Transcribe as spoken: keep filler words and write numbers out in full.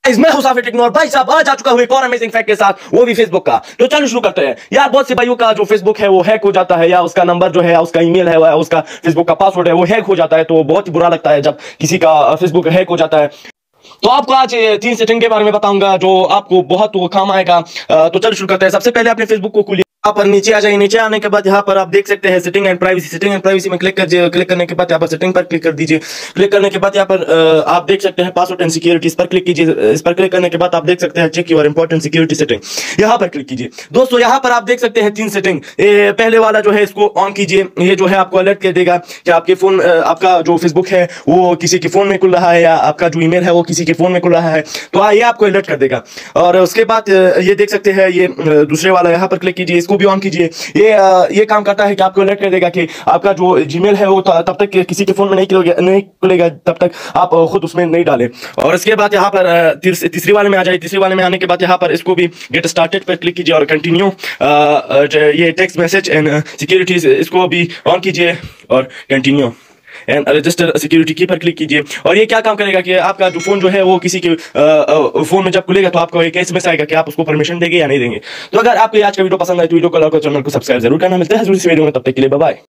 मैं हूं साफी टेक्नो और भाई साहब आज आ चुका हूं एक और अमेजिंग फैक्ट के साथ, वो भी फेसबुक का। तो चलो शुरू करते हैं यार। बहुत से भाइयों का जो फेसबुक है वो हैक हो जाता है, या उसका नंबर जो है, या उसका ईमेल है, या उसका फेसबुक का पासवर्ड है वो हैक हो जाता है। तो बहुत ही बुरा लगता है जब किसी का फेसबुक हैक हो जाता है। तो आपको आज तीन सेटिंग के बारे में बताऊंगा जो आपको बहुत काम आएगा। तो चलो शुरू करते हैं। सबसे पहले अपने फेसबुक को खोलिए, यहाँ पर नीचे आ जाइए। नीचे आने के बाद यहाँ पर आप देख सकते हैं setting and privacy. Setting and privacy में क्लिक कर क्लिक करने के बाद यहाँ पर सेटिंग पर क्लिक कर दीजिए। क्लिक करने के बाद यहाँ पर आप देख सकते हैं पासवर्ड एंड सिक्योरिटी, इस पर क्लिक कीजिए। इस पर क्लिक करने के बाद आप देख सकते हैं check your important security setting, यहाँ पर क्लिक कीजिए। दोस्तों यहाँ पर आप देख सकते हैं तीन सेटिंग। पहले वाला जो है इसको ऑन कीजिए। ये जो है आपको अलर्ट कर देगा कि आपके फोन आपका जो फेसबुक है वो किसी के फोन में खुल रहा है, या आपका जो ईमेल है वो किसी के फोन में खुल रहा है। तो ये आपको अलर्ट कर देगा। और उसके बाद ये देख सकते हैं ये दूसरे वाला, यहाँ पर क्लिक कीजिए, इसको भी ऑन कीजिए। ये ये काम करता है कि आपको अलर्ट कर देगा कि आपका जो जीमेल है वो तब तक किसी के फोन में नहीं खुलेगा नहीं खुलेगा जब तक आप खुद उसमें नहीं डालें। और इसके बाद यहाँ पर तीसरी वाले में आ जाए। तीसरी वाले में आने के बाद यहाँ पर इसको भी गेट स्टार्टेड पर क्लिक कीजिए और कंटिन्यू ये टेक्स्ट मैसेज एंड सिक्योरिटीज इसको भी ऑन कीजिए और कंटिन्यू एंड रजिस्टर सिक्योरिटी की पर क्लिक कीजिए। और ये क्या काम करेगा कि आपका जो फोन जो है वो किसी के फोन में जब खुलेगा तो आपको एक एसएमएस आएगा कि आप उसको परमिशन देंगे या नहीं देंगे। तो अगर आपको आज का वीडियो पसंद आए तो वीडियो को लाइक और चैनल को सब्सक्राइब जरूर करना। मिलते हैं इस वीडियो में, तब तक के लिए बाय बाय।